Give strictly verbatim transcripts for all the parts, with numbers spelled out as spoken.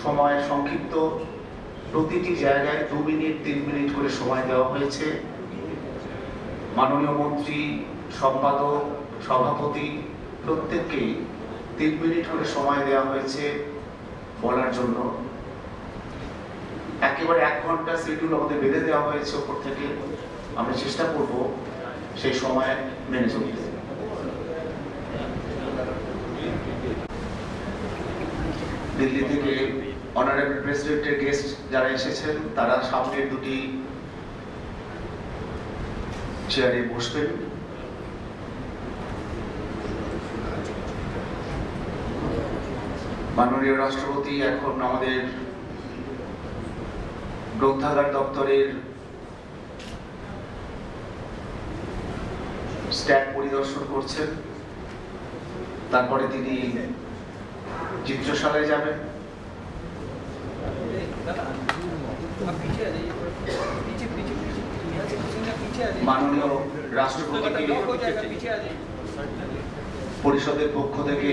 সময় সংক্ষিপ্ত, প্রতিটি জায়গায় দু মিনিট তিন মিনিট করে সময় দেওয়া হয়েছে। মাননীয় মন্ত্রী, সম্পাদক, সভাপতি প্রত্যেককেই তিন মিনিট করে সময় দেওয়া হয়েছে বলার জন্য। একেবারে এক ঘন্টা শিডিউল আমাদের বেঁধে দেওয়া হয়েছে ওপর থেকে। আমরা চেষ্টা করব সেই সময় মেনে চলতে। দিল্লি থেকে অনারেবল প্রেসিডেন্টের গেস্ট যারা এসেছেন তারা সামনের দুটি চেয়ারে বসবেন। মাননীয় রাষ্ট্রপতি এখন আমাদের গ্রন্থাগার দপ্তরের স্ট্যাক পরিদর্শন করছেন। তারপরে তিনি চিত্রশালায় যাবেন। মাননীয় রাষ্ট্রপতিকে পরিষদের পক্ষ থেকে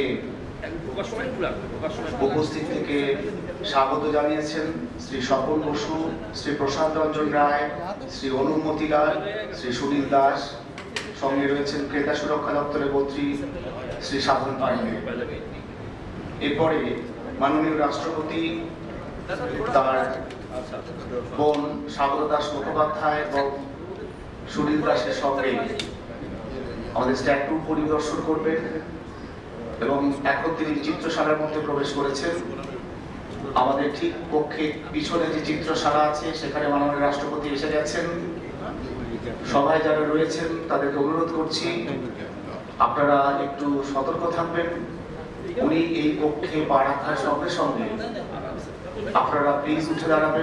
উপস্থিত থেকে স্বাগত জানিয়েছেন শ্রী স্বপন বসু, শ্রী প্রশান্ত রঞ্জন রায়, শ্রী অনুমতি লাল, শ্রী সুনীল দাস। সঙ্গে রয়েছেন ক্রেতা সুরক্ষা দপ্তরের মন্ত্রী শ্রী সাধন পান্ডে। এরপরে মাননীয় রাষ্ট্রপতি তার বোন স্বাগত দাস মুখোপাধ্যায় এবং সুনীল দাসের সঙ্গে আমাদের স্ট্যাটু পরিদর্শন করবেন এবং এখন তিনি চিত্রশালার মধ্যে প্রবেশ করেছেন। আমাদের ঠিক পক্ষে পিছনে যে চিত্রশালা আছে সেখানে মাননীয় রাষ্ট্রপতি এসে গেছেন। সবাই যারা রয়েছেন তাদেরকে অনুরোধ করছি আপনারা একটু সতর্ক থাকবেন। উনি এই কক্ষে পা রাখার সঙ্গে সঙ্গে আপনারা প্লিজ উঠে দাঁড়াবেন।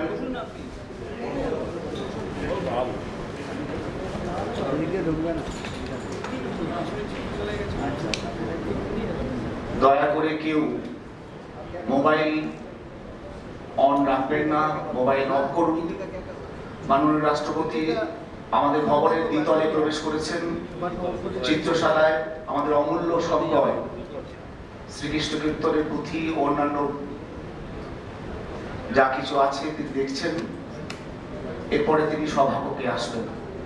দয়া করে কেউ মোবাইল অন রাখবেন না, মোবাইল অফ করুন। মাননীয় রাষ্ট্রপতি আমাদের ভবনের দ্বিতলে প্রবেশ করেছেন। চিত্রশালায় আমাদের অমূল্য সম্পদ শ্রীকৃষ্ণ কীর্তনের পুঁথি ও অন্যান্য যা কিছু আছে তিনি দেখছেন। এরপরে তিনি সভাকক্ষে আসবেন।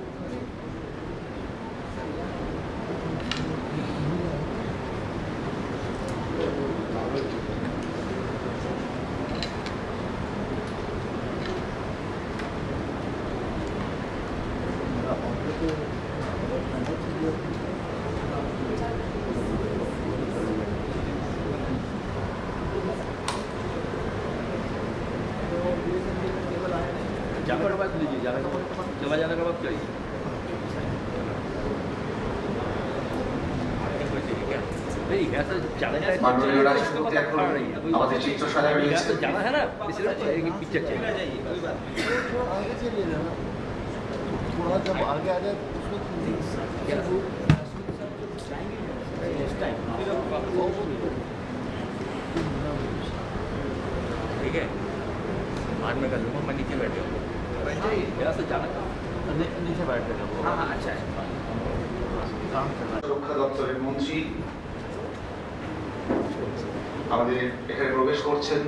माननीय राष्ट्रपति আমাদের চিত্রশালায় রয়েছে। জানা है ना इसलिए पिक्चर चाहिए आगे चलिए ना थोड़ा जब आगे आ जाए ठीक है बाद में कर लूँगा। मैं नीचे बैठे हूँ नीचे बैठ कर हाँ हाँ अच्छा है। সুরক্ষা দপ্তরের মন্ত্রী আমাদের এখানে প্রবেশ করছেন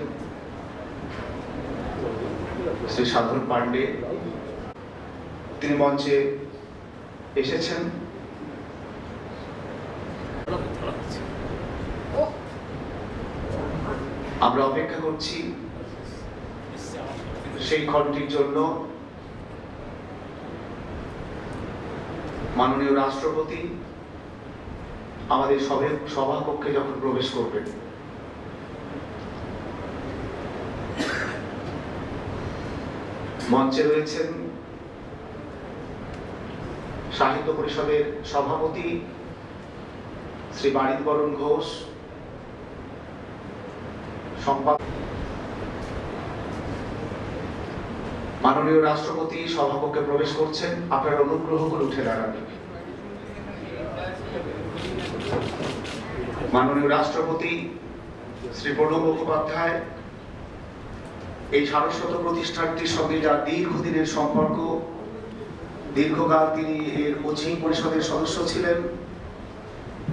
শ্রী সাধন পান্ডে। তিনি মঞ্চে এসেছেন। আমরা অপেক্ষা করছি সেই ক্ষণটির জন্য। মাননীয় রাষ্ট্রপতি আমাদের সভাকক্ষে যখন প্রবেশ করবেন, মঞ্চে রয়েছেন সাহিত্য পরিষদের সভাপতি শ্রী বারিদবরণ ঘোষ, সম্পাদক। মাননীয় রাষ্ট্রপতি সভাকক্ষে প্রবেশ করছেন। আপনারা অনুগ্রহ করে উঠে দাঁড়াবেন। মাননীয় রাষ্ট্রপতি শ্রী প্রণব মুখোপাধ্যায় এই সারস্বত প্রতিষ্ঠানটির সঙ্গে যার দীর্ঘদিনের সম্পর্ক, দীর্ঘকাল তিনি এর কোচিং পরিষদের সদস্য ছিলেন।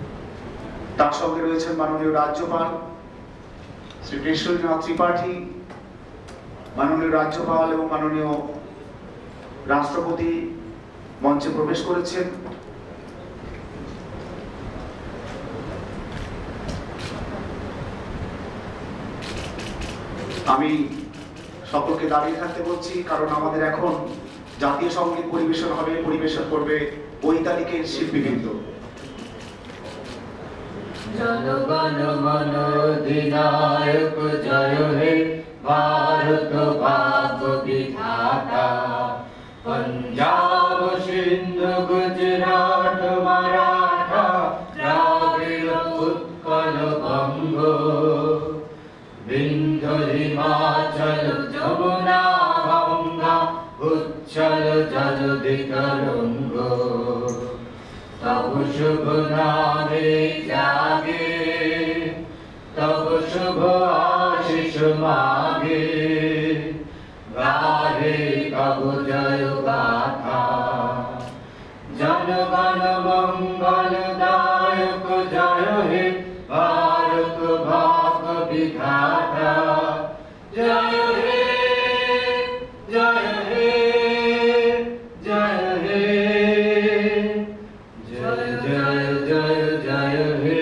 তার সঙ্গে রয়েছেন মাননীয় রাজ্যপাল শ্রী কেশরীনাথ ত্রিপাঠী, মাননীয় রাজ্যপাল এবং মাননীয় রাষ্ট্রপতি মঞ্চে প্রবেশ করেছেন। আমি সকলকে দাঁড়িয়ে থাকতে বলছি, কারণ আমাদের এখন জাতীয় সঙ্গীত পরিবেশন হবে। পরিবেশন করবে বৈতালিকের শিল্পীবৃন্দ। জনগণ মন অধিনায়ক জয় হে ভারত ভাগ্য বিধাতা। পঞ্জাব সিন্ধু গুজরাট মারাঠা দ্রাবিড় উৎকল বঙ্গ। বিন্ধ্য হিমাচল যমুনা গঙ্গা উচ্ছল জলধি তরঙ্গ। তব শুভ নামে জাগে তব শুভ আশিস মাগে। গাহে কব জয় গাথা জনগণ মঙ্গল দায়ক জয় হে ভারত ভাগ্য বিধাতা। জয় হে জয় হে জয় হে জয় জয় জয় জয় হে।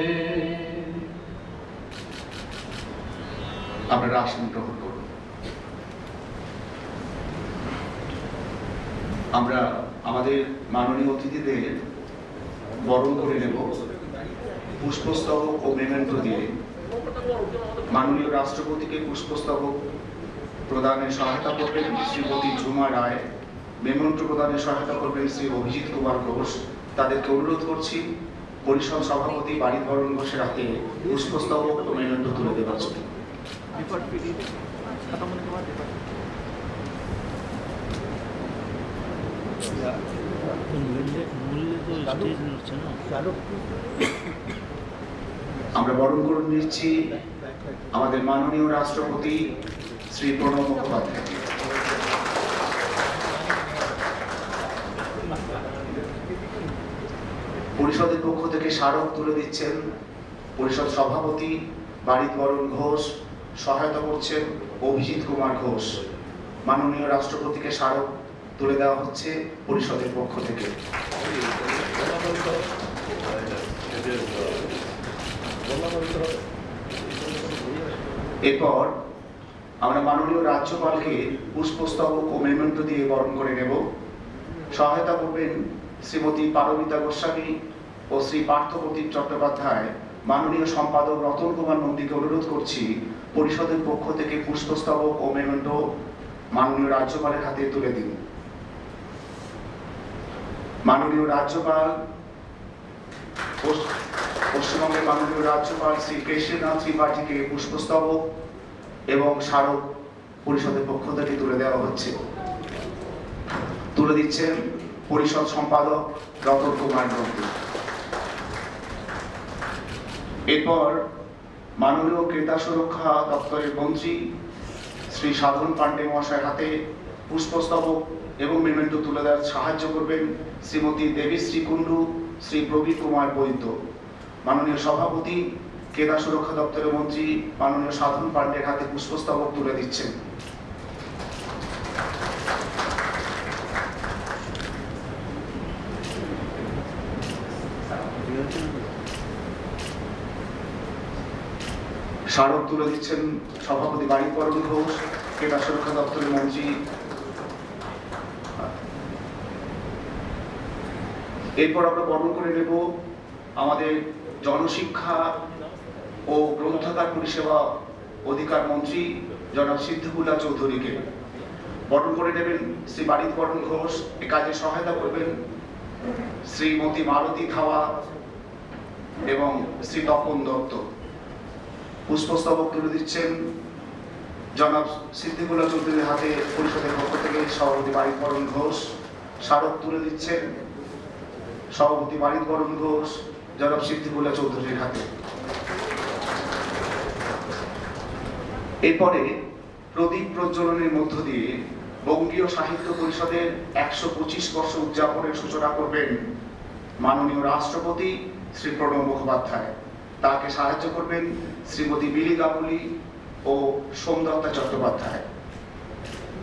আপনারা আসন গ্রহণ করুন। আমরা আমাদের মাননীয় অতিথিদের বরণ করে নেব পুষ্পস্তবক ও মেমেন্টো দিয়ে। মাননীয় রাষ্ট্রপতিকে পুষ্পস্তবক প্রদানে সহায়তা করবেন শ্রীমতী ঝুমা রায়। মেমেন্টো প্রদানে সহায়তা করবেন শ্রী অভিজিৎ কুমার ঘোষ। তাদেরকে অনুরোধ করছি পরিষদ সভাপতি বারিধরণ ঘোষের হাতে পুষ্পস্তবক ও মেমেন্টো তুলে দেওয়ার জন্য। আমরা বরণ করে নিচ্ছি আমাদের মাননীয় রাষ্ট্রপতি শ্রী প্রণব মুখোপাধ্যায়। পরিষদের পক্ষ থেকে স্মারক তুলে দিচ্ছেন পরিষদ সভাপতি বারিধরণ ঘোষ। সহায়তা করছেন অভিজিৎ কুমার ঘোষ। মাননীয় রাষ্ট্রপতিকে স্মারক তুলে দেওয়া হচ্ছে পরিষদের পক্ষ থেকে। এরপর আমরা মাননীয় রাজ্যপালকে পুষ্পস্তবক ও মেমেন্টো দিয়ে বরণ করে নেব। সহায়তা করবেন শ্রীমতী পারমিতা গোস্বামী ও শ্রী পার্থপ্রতিম চট্টোপাধ্যায়। মাননীয় সম্পাদক রতন কুমার নন্দীকে অনুরোধ করছি পরিষদের পক্ষ থেকে পুষ্পস্তবক ও মেমেন্টো মাননীয় রাজ্যপালের হাতে তুলে দিন। মাননীয় রাজ্যপাল পশ্চিমবঙ্গের মাননীয় রাজ্যপাল শ্রী কেশরীনাথ ত্রিপাঠীকে পুষ্পস্তবক এবং স্মারক পরিষদের পক্ষ থেকে তুলে দেওয়া হচ্ছে। তুলে দিচ্ছেন পরিষদ সম্পাদক রতন কুমার নন্দী। এরপর মাননীয় ক্রেতা সুরক্ষা দপ্তরের মন্ত্রী শ্রী সাধন পান্ডে মহাশয়ের হাতে পুষ্পস্তবক এবং মেমেন্টো তুলে দেওয়ার সাহায্য করবেন শ্রীমতী দেবীশ্রী কুণ্ডু, শ্রী প্রবীর কুমার বৈদ্য। মাননীয় সভাপতি ক্রেতা সুরক্ষা দপ্তরের মন্ত্রী মাননীয় সাধন পান্ডের হাতে পুষ্পস্তবক তুলে দিচ্ছেন। স্মারক তুলে দিচ্ছেন সভাপতি বারিধরণ ঘোষ, ক্রেতা সুরক্ষা দপ্তরের মন্ত্রী। এরপর আমরা বরণ করে নেব আমাদের জনশিক্ষা ও গ্রন্থাগার পরিষেবা অধিকার মন্ত্রী জনাব সিদ্দিকুল্লাহ চৌধুরীকে। বরণ করে নেবেন শ্রী বারিধরণ ঘোষ। এ কাজে সহায়তা করবেন শ্রীমতী মালতী ধাওয়া এবং শ্রী তপন দত্ত। পুষ্পস্তবক তুলে দিচ্ছেন জনাব সিদ্দিকুল্লাহ চৌধুরীর হাতে পরিষদের পক্ষ থেকে সভাপতি বারিধরণ ঘোষ। স্মারক তুলে দিচ্ছেন সভাপতি বারিধরণ ঘোষ জনাব সিদ্দিকুল্লাহ চৌধুরীর হাতে। এরপরে প্রদীপ প্রজ্বলনের মধ্য দিয়ে বঙ্গীয় সাহিত্য পরিষদের একশো পঁচিশ বর্ষ উদযাপনের সূচনা করবেন মাননীয় রাষ্ট্রপতি শ্রী প্রণব মুখোপাধ্যায়। তাকে সাহায্য করবেন শ্রীমতী বিলি গাঙ্গুলি ও সোমদত্তা চট্টোপাধ্যায়।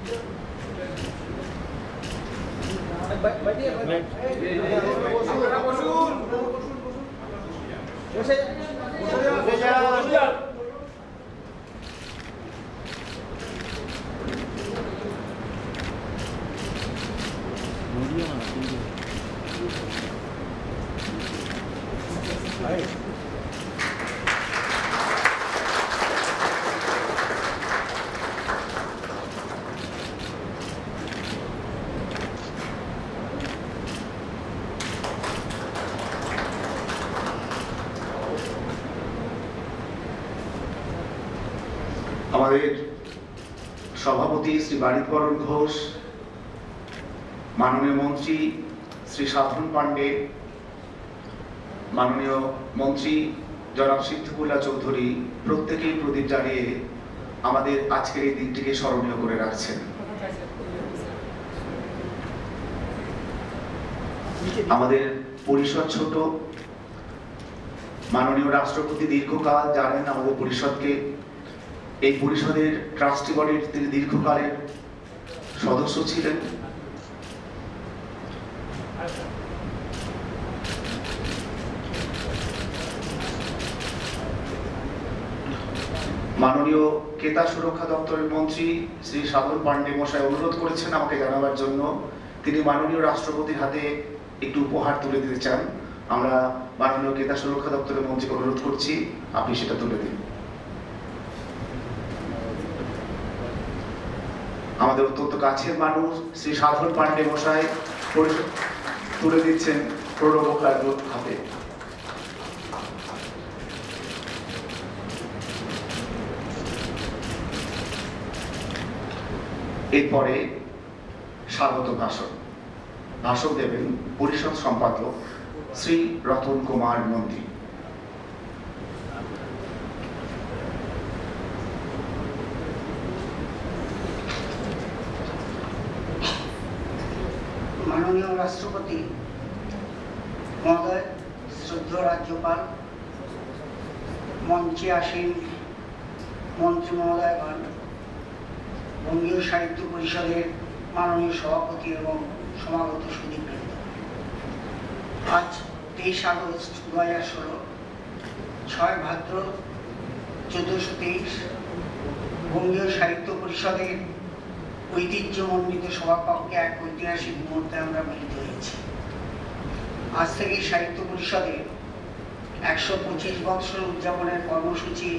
আমাদের সভাপতি শ্রী বারিকবরণ ঘোষ, মাননীয় মন্ত্রী শ্রী সাধন পাণ্ডে, মাননীয় মন্ত্রী জনাব সিদ্ধিকুল্লা চৌধুরী প্রত্যেকেই প্রদীপ জ্বালিয়ে আমাদের আজকের এই দিনটিকে স্মরণীয় করে রাখছেন। আমাদের পরিষদ ছোট, মাননীয় রাষ্ট্রপতি দীর্ঘকাল জানেন আমাদের পরিষদকে, এই পরিষদের ট্রাস্টি বডির তিনি দীর্ঘকালের সদস্য ছিলেন। মাননীয় ক্রেতা সুরক্ষা দপ্তরের মন্ত্রী শ্রী সাধন পাণ্ডে মশাই অনুরোধ করেছেন আমাকে জানাবার জন্য, তিনি মাননীয় রাষ্ট্রপতির হাতে একটু উপহার তুলে দিতে চান। আমরা মাননীয় ক্রেতা সুরক্ষা দপ্তরের মন্ত্রীকে অনুরোধ করছি, আপনি সেটা তুলে দিন। আমাদের অত্যন্ত কাছের মানুষ শ্রী সাধন পাণ্ডে মশাই তুলে দিচ্ছেন প্রণবকার হাতে। এরপরে স্বাগত ভাষণ ভাষণ দেবেন পরিষদ সম্পাদক শ্রী রতন কুমার মন্ত্রী। মাননীয় রাষ্ট্রপতি মহোদয়, শ্রদ্ধেয় রাজ্যপাল, মঞ্চে আসীন মন্ত্রী মহোদয়গণ, বঙ্গীয় সাহিত্য পরিষদের মাননীয় সভাপতি এবং সমাগত সুধীবৃন্দ, আজ তেইশ আগস্ট দু হাজার ষোলো ছয় ভাদ্র চোদ্দশো তেইশ বঙ্গীয় সাহিত্য পরিষদের ঐতিহ্যমণ্ডিত সভাকক্ষে এক ঐতিহাসিক মুহূর্তে আমরা মিলিত হয়েছি। আজ থেকে সাহিত্য পরিষদের একশো পঁচিশ বৎসর উদযাপনের কর্মসূচি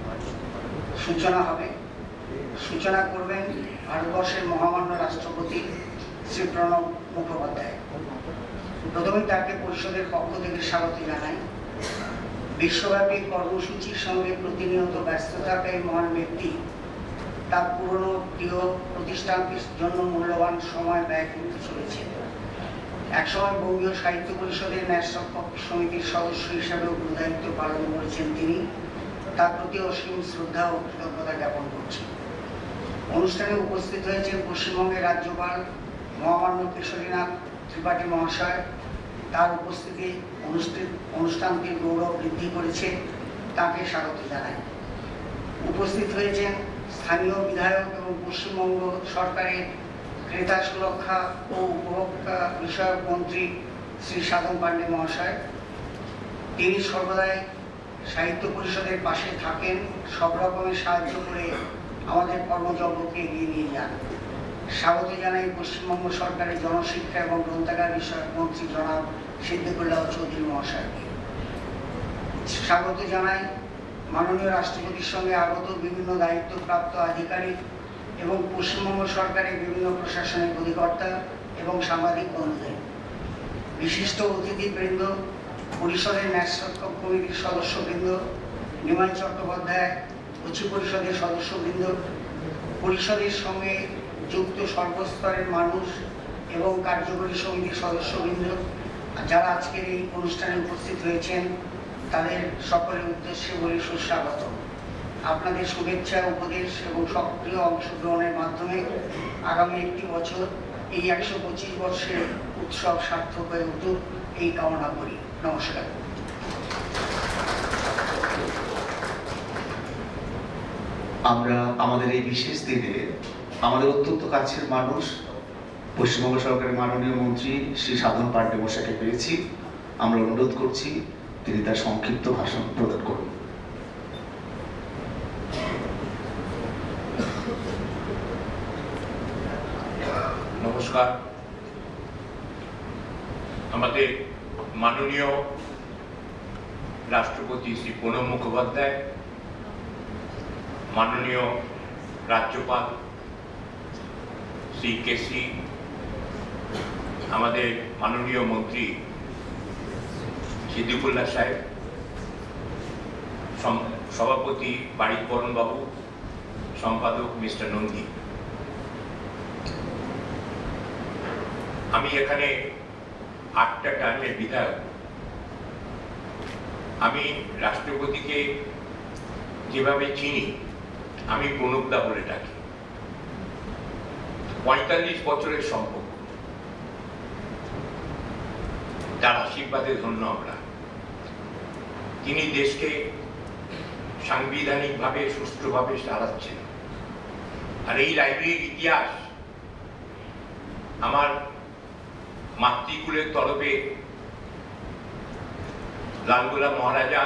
সূচনা হবে। সূচনা করবেন ভারতবর্ষের মহামান্য রাষ্ট্রপতি শ্রী প্রণব মুখোপাধ্যায়। প্রথমে তাকে পরিষদের পক্ষ থেকে স্বাগত জানাই। বিশ্বব্যাপী কর্মসূচির সঙ্গে প্রতিনিয়ত ব্যস্ত থাকা এই মহান ব্যক্তি তার পুরনো প্রিয় প্রতিষ্ঠানটির জন্য মূল্যবান সময় ব্যয় করতে চলেছে। একসময় বঙ্গীয় সাহিত্য পরিষদের ন্যায়রক্ষক সমিতির সদস্য হিসাবেও দায়িত্ব পালন করেছেন তিনি। তার প্রতি অসীম শ্রদ্ধা ও কৃতজ্ঞতা জ্ঞাপন করছি। অনুষ্ঠানে উপস্থিত হয়েছেন পশ্চিমবঙ্গের রাজ্যপাল মহামান্য কেশরীনাথ ত্রিপাঠী মহাশয়। তার উপস্থিতি অনুষ্ঠান অনুষ্ঠানটির গৌরব বৃদ্ধি করেছে, তাকে স্বাগত জানাই। উপস্থিত হয়েছেন স্থানীয় বিধায়ক এবং পশ্চিমবঙ্গ সরকারের ক্রেতা সুরক্ষা ও উপভোক্তা বিষয়ক মন্ত্রী শ্রী সাধন পাণ্ডে মহাশয়। তিনি সর্বদাই সাহিত্য পরিষদের পাশে থাকেন, সব রকমের সাহায্য করে আমাদের কর্মযজ্ঞকে এগিয়ে নিয়ে যান। স্বাগত জানাই পশ্চিমবঙ্গ সরকারের জনশিক্ষা এবং গ্রন্থাগার বিষয়ক মন্ত্রী জনাব সিদ্দিকুল্লাহ চৌধুরী মহাশয়কে। স্বাগত জানাই মাননীয় রাষ্ট্রপতির সঙ্গে আগত বিভিন্ন দায়িত্বপ্রাপ্ত আধিকারিক এবং পশ্চিমবঙ্গ সরকারের বিভিন্ন প্রশাসনিক অধিকর্তা এবং সাংবাদিক বন্ধুদের। বিশিষ্ট অতিথিবৃন্দ, পরিষদের ন্যায়রক্ষক কমিটির সদস্যবৃন্দ, নিমাই চট্টোপাধ্যায় উচ্চ পরিষদের সদস্যবৃন্দ, পরিষদের সঙ্গে যুক্ত সর্বস্তরের মানুষ এবং কার্যকরী সমিতির সদস্যবৃন্দ যারা আজকের এই অনুষ্ঠানে উপস্থিত হয়েছেন, তাদের সকলের উদ্দেশ্যে বলি সুস্বাগত। আপনাদের শুভেচ্ছা, উপদেশ এবং সক্রিয় অংশগ্রহণের মাধ্যমে আগামী একটি বছর এই একশো পঁচিশ বর্ষের উৎসব সার্থক হয়ে উঠুক এই কামনা করি। নমস্কার। আমরা আমাদের এই বিশেষ দিনে আমাদের অত্যন্ত কাছের মানুষ পশ্চিমবঙ্গ সরকারের মাননীয় মন্ত্রী শ্রী সাধন পাণ্ডে মশাইকে পেয়েছি। আমরা অনুরোধ করছি তিনি তার সংক্ষিপ্ত ভাষণ প্রদান করুন। নমস্কার। আমাদের মাননীয় রাষ্ট্রপতি শ্রী প্রণব মুখোপাধ্যায়, মাননীয় রাজ্যপাল শ্রী কেসি, আমাদের মাননীয় মন্ত্রী সিদ্দিকুল্লাহ সাহেব, সভাপতি বারিক বরণ বাবু, সম্পাদক মিস্টার নন্দী, আমি এখানে আটটা টার্মের বিধায়ক। আমি রাষ্ট্রপতিকে যেভাবে চিনি, আমি প্রণবদা বলে ডাকি। পঁয়তাল্লিশ বছরের সম্পর্ক, তার আশীর্বাদে ধন্য আমরা। তিনি দেশকে সাংবিধানিকভাবে সুষ্ঠুভাবে চালাচ্ছেন। আর এই লাইব্রেরির ইতিহাস আমার মাতৃকুলের তরফে লালগোলা মহারাজা,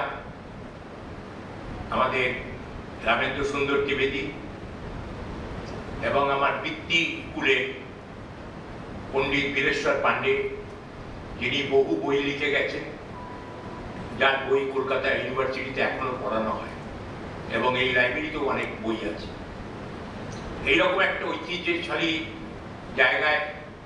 আমাদের রামেন্দ্র সুন্দর ত্রিবেদী এবং আমার পিতৃকুলে পণ্ডিত বীরেশ্বর পাণ্ডে, যিনি বহু বই লিখে গেছেন, যার বই কলকাতা ইউনিভার্সিটিতে এখনো পড়ানো হয় এবং এই লাইব্রেরিতেও অনেক বই আছে। এইরকম একটা ঐতিহ্যশালী জায়গায়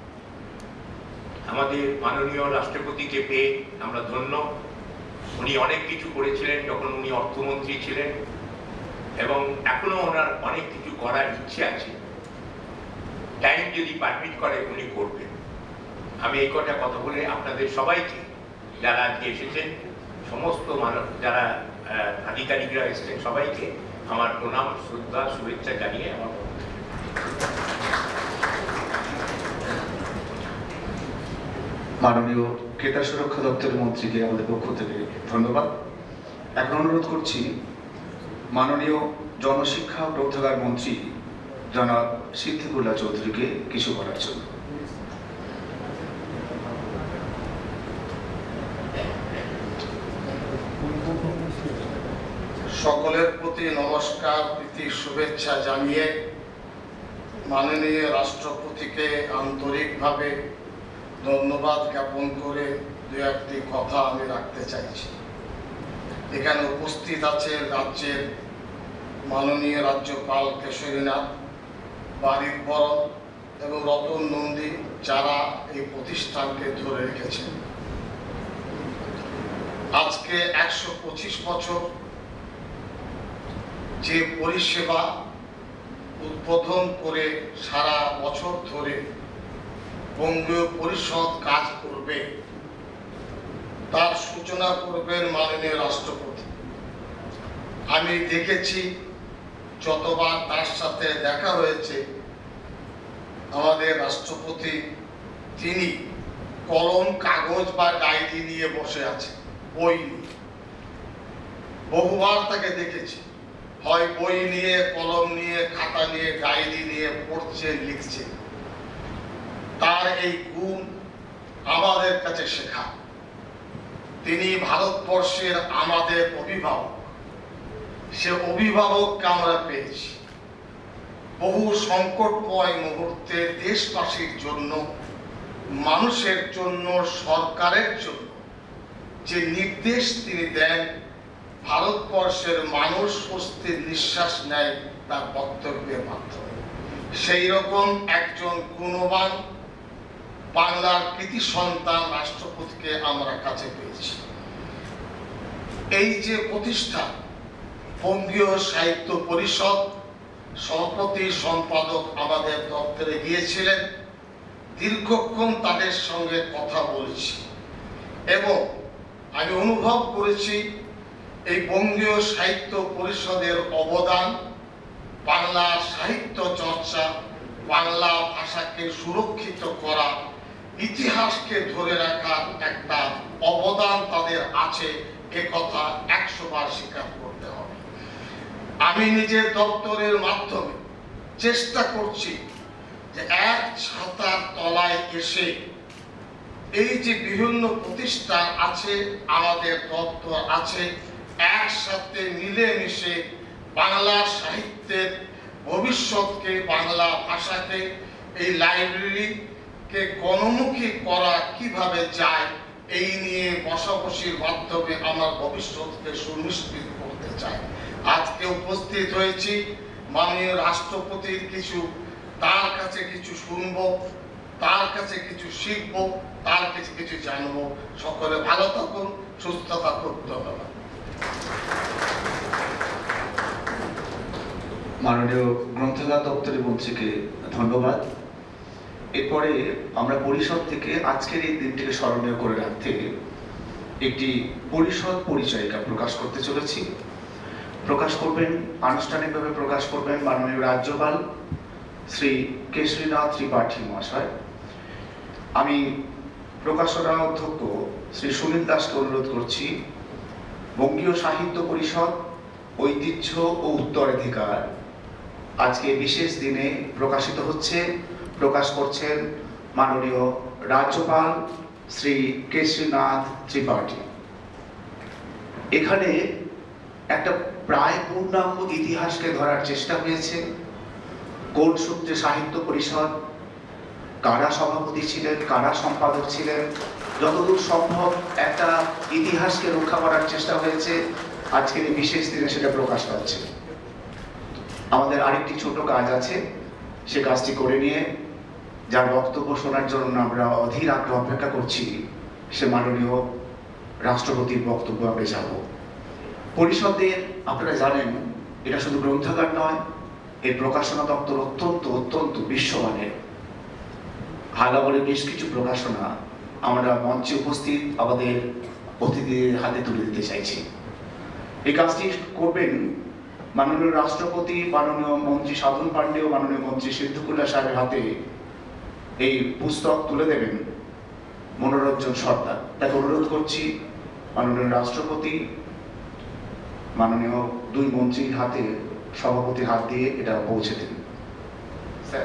আমাদের মাননীয় রাষ্ট্রপতিকে পেয়ে আমরা ধন্য। উনি অনেক কিছু করেছিলেন যখন উনি অর্থমন্ত্রী ছিলেন এবং এখনো ওনার অনেক কিছু করার ইচ্ছে আছে। টাইম যদি পারমিট করে উনি করবেন। আমি এই কটা কথা বলে আপনাদের সবাইকে, যারা আজকে এসেছেন, সমস্ত মানব যারা আধিকারিকরা এসেছেন, সবাইকে আমার প্রণাম, শ্রদ্ধা, শুভেচ্ছা জানিয়ে আমার মাননীয় ক্রেতা সুরক্ষা দপ্তরের মন্ত্রীকে আমাদের পক্ষ থেকে ধন্যবাদ। এখন অনুরোধ করছি মাননীয় জনশিক্ষা ও গ্রন্থাগার মন্ত্রী জনাব সিদ্দিকুল্লাহ চৌধুরীকে কিছু বলার জন্য। সকলের প্রতি নমস্কার, প্রীতি শুভেচ্ছা জানিয়ে মাননীয় রাষ্ট্রপতিকে আন্তরিকভাবে ধন্যবাদ জ্ঞাপন করে দু একটি কথা আমি রাখতে চাইছি। এখানে উপস্থিত আছে রাজ্যের মাননীয় রাজ্যপাল কেশরীনাথ, বারিক বরণ এবং রতন নন্দী, যারা এই প্রতিষ্ঠানকে ধরে রেখেছেন। আজকে একশো পঁচিশ বছর যে পরিষেবা উদ্বোধন করে সারা বছর ধরে বঙ্গীয় পরিষদ কাজ করবে, তার সূচনা করবেন মাননীয় রাষ্ট্রপতি। আমি দেখেছি যতবার তার সাথে দেখা হয়েছে, আমাদের রাষ্ট্রপতি তিনি কলম, কাগজ বা ডায়েরি নিয়ে বসে আছেন, বই নিয়ে। বহুবার তাকে দেখেছি, হয় বই নিয়ে, কলম নিয়ে, খাতা নিয়ে, ডায়েরি নিয়ে পড়ছে, লিখছে। তার এই গুণ আমাদের কাছে শেখা। তিনি ভারতবর্ষের আমাদের অভিভাবক। সে অভিভাবককে আমরা পেয়েছি। বহু সংকটময় মুহূর্তে দেশবাসীর জন্য, মানুষের জন্য, সরকারের জন্য যে নির্দেশ তিনি দেন, ভারতবর্ষের মানুষ স্বস্তির নিঃশ্বাস নেয় তার বক্তব্যের মাধ্যমে। সেই রকম একজন গুণবান বাংলার কৃতি সন্তান রাষ্ট্রপতিকে আমরা কাছে পেয়েছি। এই যে প্রতিষ্ঠান, বঙ্গীয় সাহিত্য পরিষদ, সভাপতি সম্পাদক আমাদের দপ্তরে গিয়েছিলেন, দীর্ঘক্ষণ তাদের সঙ্গে কথা বলেছি এবং আমি অনুভব করেছি এই বঙ্গীয় সাহিত্য পরিষদের অবদান বাংলা সাহিত্য চর্চা, বাংলা ভাষাকে সুরক্ষিত করা, ইতিহাসকে ধরে রাখার একটা অবদান তাদের আছে, এ কথা একশো বার স্বীকার করতে হবে। আমি নিজের দপ্তরের মাধ্যমে চেষ্টা করছি যে এক ছাতার তলায় এসে এই যে বিভিন্ন প্রতিষ্ঠান আছে, আমাদের দপ্তর আছে, একসাথে মিলেমিশে বাংলা সাহিত্যের ভবিষ্যৎকে, বাংলা ভাষাকে, এই লাইব্রেরিকে গণমুখী করা কিভাবে যায়, এই নিয়ে বসাবসির মাধ্যমে আমার ভবিষ্যৎকে সুনিশ্চিত করতে চাই। আজকে উপস্থিত হয়েছি মাননীয় রাষ্ট্রপতির কিছু, তার কাছে কিছু শুনবো, তার কাছে কিছু শিখবো, তার কাছে কিছু জানবো। সকলে ভালো থাকুন, সুস্থ থাকুন। ধন্যবাদ। মাননীয় গ্রন্থাগার দপ্তরের মন্ত্রীকে ধন্যবাদ। এরপরে আমরা পরিষদ থেকে আজকের এই দিনটিকে স্মরণীয় করে রাখতে একটি পরিষদ পরিচায়িকা প্রকাশ করতে চলেছি। প্রকাশ করবেন, আনুষ্ঠানিকভাবে প্রকাশ করবেন মাননীয় রাজ্যপাল শ্রী কেশরীনাথ ত্রিপাঠী মহাশয়। আমি প্রকাশনা অধ্যক্ষ শ্রী সুনীল দাসকে অনুরোধ করছি বঙ্গীয় সাহিত্য পরিষদ ঐতিহ্য ও উত্তরাধিকার আজকে বিশেষ দিনে প্রকাশিত হচ্ছে, প্রকাশ করছেন মাননীয় রাজ্যপাল শ্রী কেশরীনাথ ত্রিপাঠী। এখানে একটা প্রায় পূর্ণাঙ্গ ইতিহাসকে ধরার চেষ্টা হয়েছে। কোন সূত্রে সাহিত্য পরিষদ, কারা সভাপতি ছিলেন, কারা সম্পাদক ছিলেন, যতদূর সম্ভব একটা ইতিহাসকে রক্ষা করার চেষ্টা হয়েছে। আজকের এই বিশেষ দিনে সেটা প্রকাশ পাচ্ছে। আমাদের আরেকটি ছোট কাজ আছে, সে কাজটি করে নিয়ে যার বক্তব্য শোনার জন্য আমরা অধীর আগ্রহ অপেক্ষা করছি, সে মাননীয় রাষ্ট্রপতির বক্তব্য আমরা যাব। পরিষদের আপনারা জানেন এটা শুধু গ্রন্থাগার নয়, এর প্রকাশনা দপ্তর অত্যন্ত অত্যন্ত বিশ্বমানের। হালাবলে বেশ কিছু প্রকাশনা আমরা মঞ্চে উপস্থিত আমাদের অতিথিদের হাতে তুলে দিতে চাইছি। এই কাজটি করবেন মাননীয় রাষ্ট্রপতি, মাননীয় মন্ত্রী সাধন পাণ্ডে ও মাননীয় মন্ত্রী সিদ্ধকুল্লা সাহেবের হাতে এই পুস্তক তুলে দেবেন মনোরঞ্জন সর্দার। তাকে অনুরোধ করছি মাননীয় রাষ্ট্রপতি, মাননীয় দুই মন্ত্রীর হাতে, সভাপতির হাত দিয়ে এটা পৌঁছে দিন। স্যার,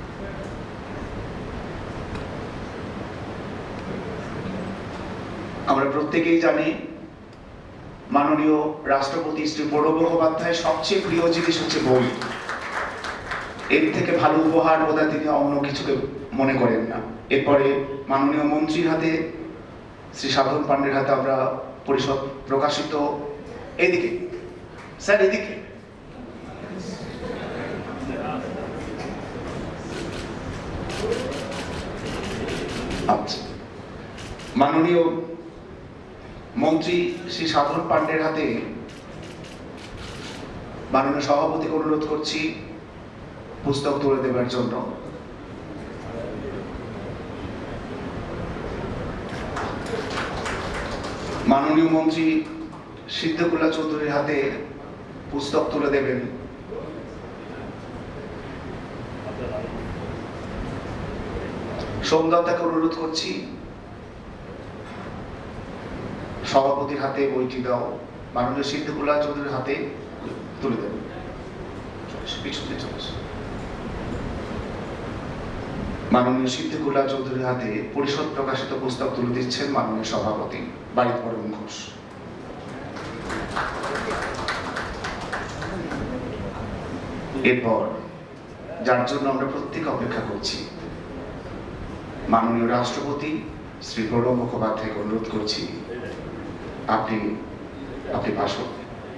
আমরা প্রত্যেকেই জানি মাননীয় রাষ্ট্রপতি শ্রী প্রণব মুখোপাধ্যায়ের সবচেয়ে প্রিয় জিনিস হচ্ছে বই। এর থেকে ভালো উপহার বোধহয় তিনি অন্য কিছুকে মনে করেন না। এরপরে মাননীয় মন্ত্রীর হাতে, শ্রী সাধন পাণ্ডের হাতে আমরা পরিষদ প্রকাশিত, এদিকে স্যার, এদিকে আচ্ছা, মাননীয় মন্ত্রী শ্রী সাধন পাণ্ডের হাতে মাননীয় সভাপতিকে অনুরোধ করছি পুস্তক তুলে দেবার জন্য। মাননীয় মন্ত্রী সিদ্ধকুল্লা চৌধুরীর হাতে পুস্তক তুলে দেবেন। সোমদত্তাকে অনুরোধ করছি সভাপতির হাতে বইটি দাও। মাননীয় সিদ্ধকুল্লা চৌধুরীর হাতে তুলে দেবেন। পিছনে চলে আসুন। মাননীয় সিদ্ধকুল্লা চৌধুরীর হাতে পরিষদ প্রকাশিত পুস্তক তুলে দিচ্ছেন মাননীয় সভাপতি বারিক বরণ ঘোষ। এরপর যার জন্য আমরা প্রত্যেকে অপেক্ষা করছি, মাননীয় রাষ্ট্রপতি শ্রী প্রণব মুখোপাধ্যায়কে অনুরোধ করছি আপনি আপনি পাশ করবেন।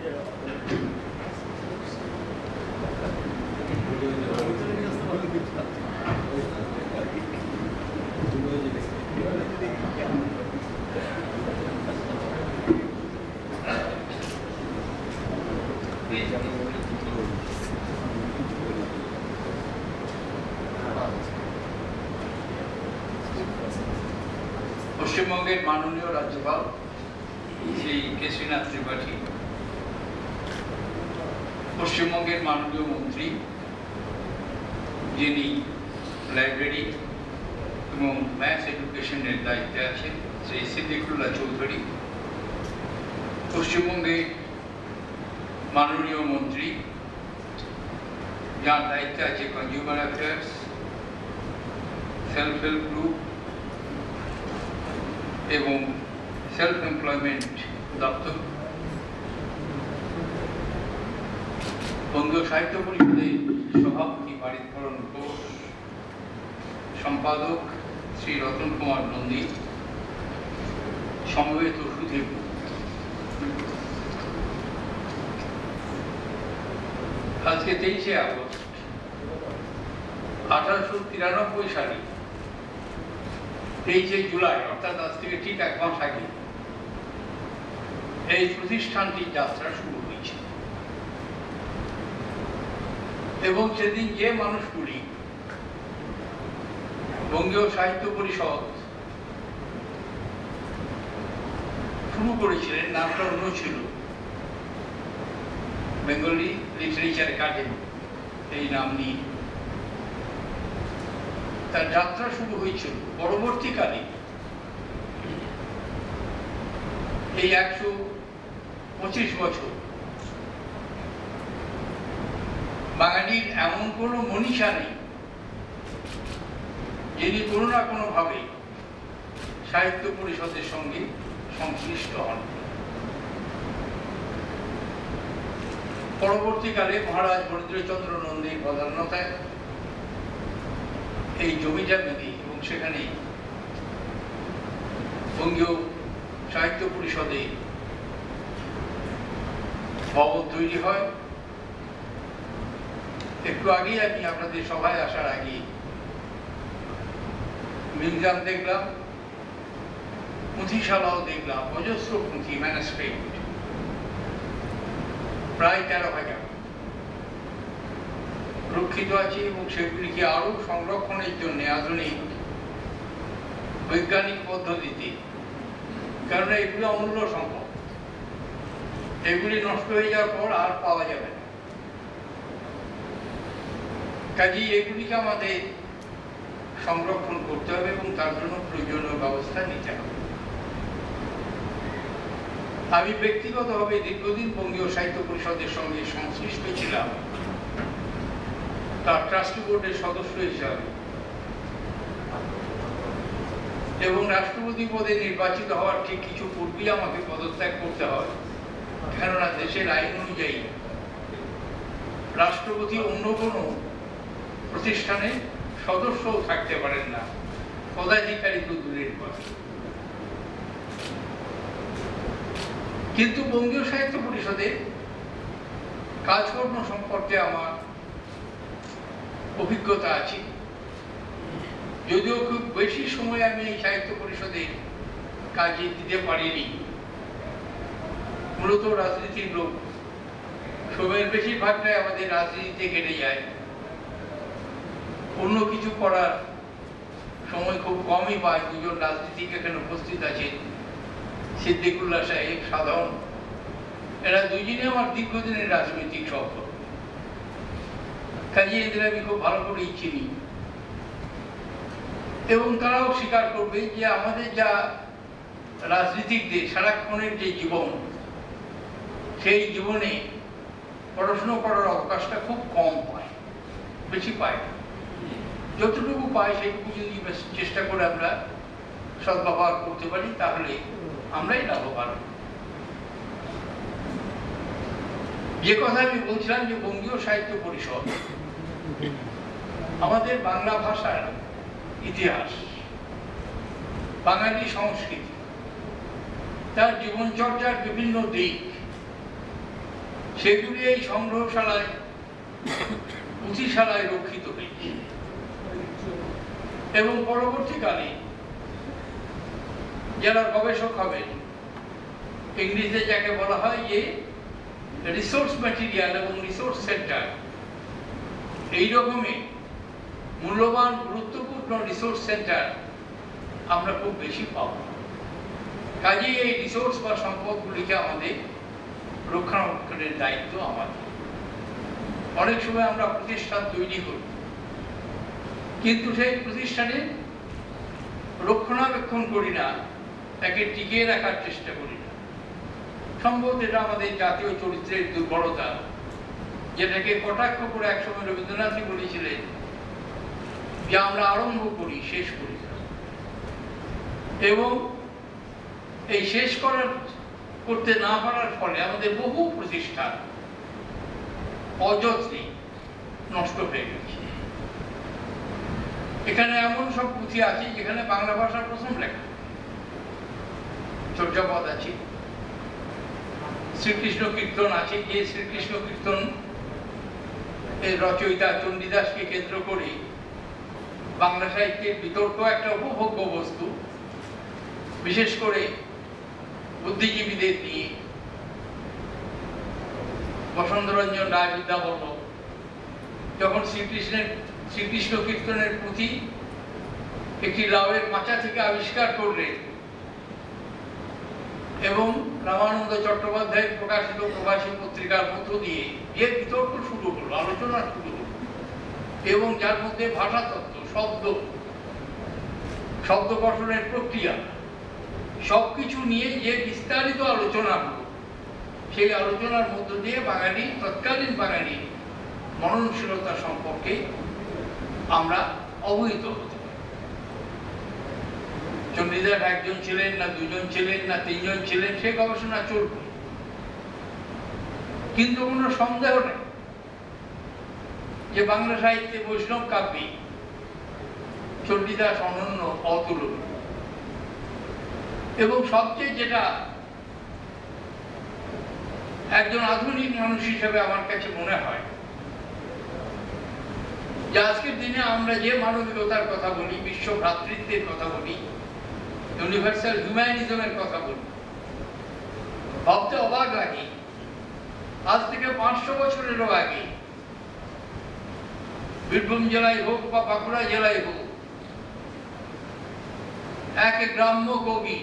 পশ্চিমবঙ্গের মাননীয় রাজ্যপাল শ্রী কেশরীনাথ ত্রিপাঠী, পশ্চিমবঙ্গের মাননীয় মন্ত্রী যিনি লাইব্রেরি এবং ম্যাথ এডুকেশনের দায়িত্বে আছেন শ্রী সিদ্দিকুল্লাহ চৌধুরী, পশ্চিমবঙ্গের মাননীয় মন্ত্রী যার দায়িত্বে আছে consumer affairs, self help group এবং সেলফ এমপ্লয়মেন্ট দপ্তর। বঙ্গীয় সাহিত্য পরিষদের সভাপতি বারিকভরণ ঘোষ, সম্পাদক শ্রী রতন কুমার নন্দী, সমবেত সুধীর। আজকে তেইশে আগস্ট আঠারোশো তিরানব্বই সালে তেইশে জুলাই, অর্থাৎ আজ থেকে ঠিক এক মাস আগে এই প্রতিষ্ঠানটির যাত্রা শুরু হয়েছে এবং সেদিন যে মানুষগুলি বঙ্গীয় সাহিত্য পরিষদ শুরু করেছিলেন নামটা অন্য ছিল, বেঙ্গলি লিটারেচার একাডেমি এই নাম নিয়ে তার যাত্রা শুরু হয়েছিল। পরবর্তীকালে এই একশো পঁচিশ বছর বাঙালির এমন কোনো মনীষা নেই যিনি কোনো না কোনো ভাবে সাহিত্য পরিষদের সঙ্গে সংশ্লিষ্ট হন। পরবর্তীকালে মহারাজ হরিদ্রচন্দ্র নন্দীর প্রধানতায় এই জমিটা মেদি এবং সেখানে বঙ্গীয় সাহিত্য পরিষদে ভবন তৈরি হয়। একটু আগেই আমি আপনাদের সভায় আসার আগে মিউজিয়াম দেখলাম, পুঁথিশালাও দেখলাম, অজস্র পুঁথি ম্যানুস্ক্রিপ্ট প্রায় তেরো হাজার রক্ষিত আছে এবং সেগুলিকে আরো সংরক্ষণের জন্য আধুনিক বৈজ্ঞানিক পদ্ধতিতে, কারণ এগুলি অমূল্য সম্পদ, এগুলি নষ্ট হয়ে যাওয়ার পর আর পাওয়া যাবে না। কাজেই এগুলিকে আমাদের সংরক্ষণ করতে হবে এবং তার জন্য প্রয়োজনীয় ব্যবস্থা নিতে হবে। আমি ব্যক্তিগতভাবে দীর্ঘদিন বঙ্গীয় সাহিত্য পরিষদের সঙ্গে সংশ্লিষ্ট ছিলাম, তার ট্রাস্টি বোর্ডের সদস্য হিসাবে, এবং রাষ্ট্রপতি পদে নির্বাচিত হওয়ার ঠিক কিছু পূর্বেই আমাকে পদত্যাগ করতে হয়, কেননা দেশের আইন অনুযায়ী রাষ্ট্রপতি অন্য কোনো প্রতিষ্ঠানে সদস্যও থাকতে পারেন না, পদাধিকারী তো দূরের কথা। কিন্তু বঙ্গীয় সাহিত্য পরিষদে কাজকর্ম সম্পর্কে আমার অভিজ্ঞতা আছে, যদিও খুব বেশি সময় আমি এই সাহিত্য পরিষদে কাজে দিতে পারিনি। মূলত রাজনীতির লোক, সময়ের বেশিরভাগটাই আমাদের রাজনীতিতে কেটে যায়, অন্য কিছু করার সময় খুব কমই পায়। দুজন রাজনীতিক এখানে উপস্থিত আছে, সিদ্দিকুল্লাহ সাহেব, সাধারণ, এরা দুজনে আমার দীর্ঘদিনের রাজনৈতিক সফর, কাজে এদের আমি খুব ভালো করেই চিনি এবং তারাও স্বীকার করবে যে আমাদের যা রাজনীতিকদের সারাক্ষণের যে জীবন, সেই জীবনে পড়াশুনো করার অবকাশটা খুব কম পায়, বেশি পায় না। যতটুকু পায় সেটুকু যদি চেষ্টা করে আমরা সদ্ব্যবহার করতে পারি তাহলে আমরাই লাভবান। যে কথা আমি বলছিলাম যে বঙ্গীয় সাহিত্য পরিষদ আমাদের বাংলা ভাষার ইতিহাস, বাঙালি সংস্কৃতি, তার জীবনচর্যার বিভিন্ন দিক, সেগুলি এই সংগ্রহশালায়, পুঁথিশালায় রক্ষিত হয়েছে এবং পরবর্তীকালে যারা গবেষক হবেন, ইংরেজিতে যাকে বলা হয় যে রিসোর্স ম্যাটেরিয়াল এবং রিসোর্স সেন্টার, এই রকমই মূল্যবান গুরুত্বপূর্ণ রিসোর্স সেন্টার আমরা খুব বেশি পাব। কাজেই এই রিসোর্স বা সম্পদগুলিকে আমাদের রক্ষণাবেক্ষণের দায়িত্ব আমাদের। অনেক সময় আমরা প্রতিষ্ঠান তৈরি করি, কিন্তু সেই প্রতিষ্ঠানে রক্ষণাবেক্ষণ করি না, তাকে টিকিয়ে রাখার চেষ্টা করি না। সম্ভবত এটা আমাদের জাতীয় চরিত্রের দুর্বলতা, যেটাকে কটাক্ষ করে একসময় রবীন্দ্রনাথই বলেছিলেন যে আমরা আরম্ভ করি শেষ করি, এবং এই শেষ করার করতে না পারার ফলে আমাদের বহু প্রতিষ্ঠান অযত্নে নষ্ট হয়ে গেছে। এখানে এমন সব পুঁথি আছে যেখানে বাংলা ভাষার প্রথম লেখা, চর্যাপদ আছে, শ্রীকৃষ্ণ কীর্তন আছে, যে শ্রীকৃষ্ণ কীর্তন এর রচয়িতা চণ্ডীদাসকে কেন্দ্র করে বাংলা সাহিত্যের বিতর্ক একটা উপভোগ্য বস্তু, বিশেষ করে বুদ্ধিজীবীদের নিয়ে। বসন্তরঞ্জন রায় বিদ্যাবল্লভ যখন শ্রীকৃষ্ণের শ্রীকৃষ্ণ কীর্তনের পুঁথি একটি লাউয়ের মাচা থেকে আবিষ্কার করলেন এবং রামানন্দ চট্টোপাধ্যায়ের প্রকাশিত প্রবাসী পত্রিকার মধ্য দিয়ে যে বিতর্ক শুরু হলো, আলোচনা শুরু হলো, এবং যার মধ্যে ভাষাতত্ত্ব, শব্দ, শব্দ গঠনের প্রক্রিয়া সবকিছু নিয়ে যে বিস্তারিত আলোচনা হলো, সেই আলোচনার মধ্য দিয়ে বাঙালি, তৎকালীন বাঙালি মননশীলতা সম্পর্কে আমরা অবহিত হতে পারি। চণ্ডীদাস একজন ছিলেন না দুজন ছিলেন না তিনজন ছিলেন, সে গবেষণা চলবে, কিন্তু কোনো সন্দেহ নেই যে বাংলা সাহিত্যে বৈষ্ণব কাব্যে চণ্ডীদাস অনন্য, অতুলনীয়। এবং সবচেয়ে যেটা একজন আধুনিক মানুষ হিসেবে আমার কাছে মনে হয় যে আজকের দিনে আমরা যে মানবিকতার কথা বলি, বিশ্ব ভ্রাতৃত্বের কথা বলি, ইউনিভার্সাল হিউম্যানিজমের কথা বলি, ভাবতে অবাক লাগে আজ থেকে পাঁচশো বছরেরও আগে বীরভূম জেলায় হোক বা বাঁকুড়া জেলায় হোক, এক গ্রাম্য কবি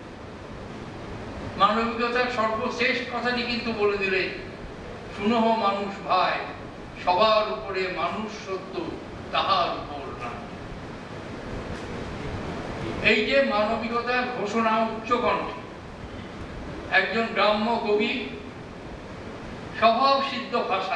মানবিকতার সর্বশেষ কথাটি কিন্তু বলে দিলেন, শুনহ মানুষ ভাই, সবার উপরে মানুষ সত্য, তাহার উপর না। এই যে মানবিকতার ঘোষণা উচ্চকণ্ঠে একজন গ্রাম্য কবি, স্বভাব সিদ্ধ ভাষা,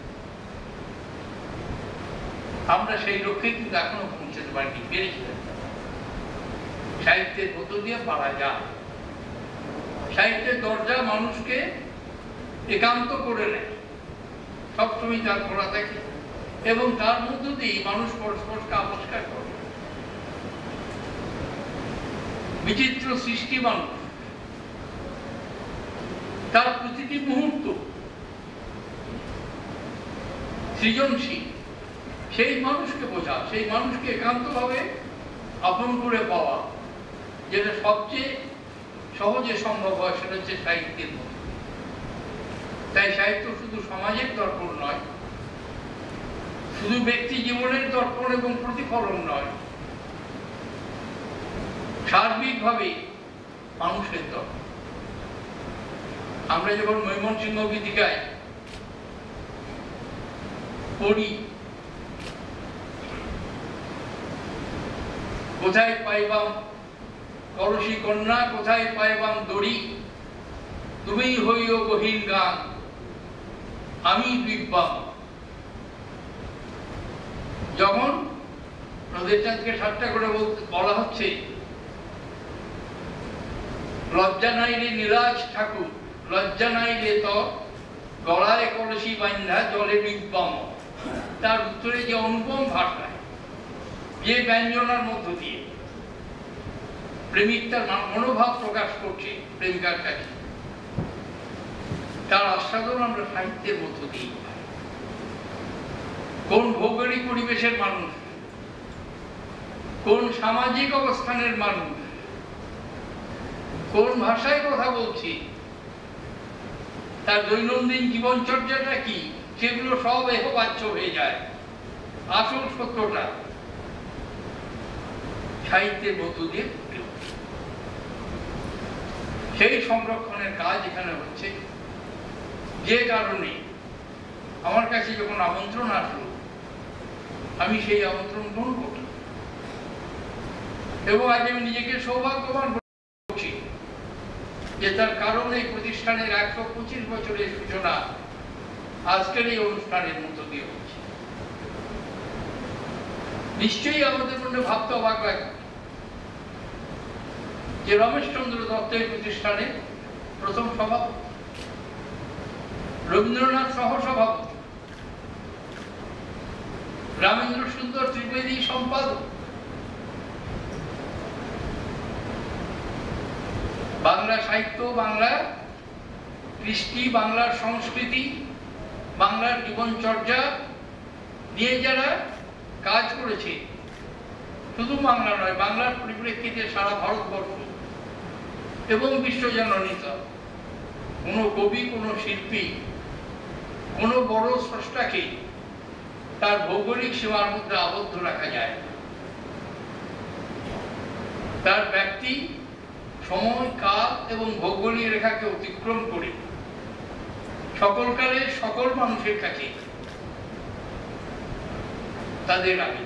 আমরা সেই লক্ষ্যে কিন্তু এখনো পৌঁছতে পারিনি, পেরেছিলাম। সাহিত্যের মধ্য দিয়ে পারা যায়, সাহিত্যের দরজা মানুষকে একান্ত করে নেয়, সবসময় তার খোলা থাকে, এবং তার মধ্য দিয়েই মানুষ পরস্পরকে আবিষ্কার করে। বিচিত্র সৃষ্টি মানুষ, তার প্রতিটি মুহূর্ত সৃজনশীল। সেই মানুষকে বোঝা, সেই মানুষকে একান্তভাবে আপন করে পাওয়া, যেটা সবচেয়ে সহজে সম্ভব হয়, সেটা হচ্ছে সাহিত্যের মধ্যে। তাই সাহিত্য শুধু সমাজের দর্পণ নয়, শুধু ব্যক্তি জীবনের দর্পণ এবং প্রতিফলন নয়, সার্বিকভাবে মানুষের দর্পণ। আমরা যখন ময়মনসিংহ গীতিকায় পড়ি, কোথায় পাইবাম কলসী কন্যা, কোথায় পাইবাম দড়ি, তুমি হইও গহীন গান, আমি বিব্বাম। যখন নদের চাঁদকে ঠাট্টা করে বলা হচ্ছে, লজ্জা নাই রে নীলাজ ঠাকুর, লজ্জা নাই রে তো গলায় কলসী বান্ধা জলে বিব্বাম, তার উত্তরে যে অনুপম ভাষায়, যে ব্যঞ্জনার মধ্য দিয়ে প্রেমিক তার মনোভাব প্রকাশ করছে প্রেমিকার কাছে, তার আস্বাদন আমরা সাহিত্যের মধ্য দিয়ে পাই। কোন ভৌগোলিক পরিবেশের মানুষ, কোন সামাজিক অবস্থানের মানুষ, কোন ভাষায় কথা বলছি, তার দৈনন্দিন জীবনচর্যাটা কি, সেগুলো সব এহবাচ্য হয়ে যায়। আসল সত্যটা সাহিত্যের মধ্য দিয়ে ফুটে ওঠে। সেই সংরক্ষণের কাজ এখানে হচ্ছে, যে কারণে আমার কাছে যখন আমন্ত্রণ আসলো, আমি সেই আমন্ত্রণ গ্রহণ করলাম, এবং আজ আমি নিজেকে সৌভাগ্যবান করছি যে তার কারণে এই প্রতিষ্ঠানের একশো পঁচিশ বছরের সূচনা আজকের এই অনুষ্ঠানের মধ্য দিয়ে হচ্ছে। নিশ্চয়ই আমাদের মনে ভাবতে অবাক লাগে যে রমেশচন্দ্র দত্ত এই প্রতিষ্ঠানে প্রথম সভাপতি, রবীন্দ্রনাথ সহ সভাপতি, রামেন্দ্র সুন্দর ত্রিবেদী সম্পাদক, বাংলা সাহিত্য, বাংলা কৃষ্টি, বাংলার সংস্কৃতি, বাংলার জীবনচর্যা নিয়ে যারা কাজ করেছে, শুধু বাংলা নয়, বাংলার পরিপ্রেক্ষিতে সারা ভারতবর্ষ এবং বিশ্বজননীত কোনো কবি, কোনো শিল্পী, কোনো বড় স্রষ্টাকে তার ভৌগোলিক সীমার মধ্যে আবদ্ধ রাখা যায়। তার ব্যক্তি, সময়, কাল এবং ভৌগোলিক রেখাকে অতিক্রম করে সকল কালে সকল মানুষের কাছে তাদের আগে।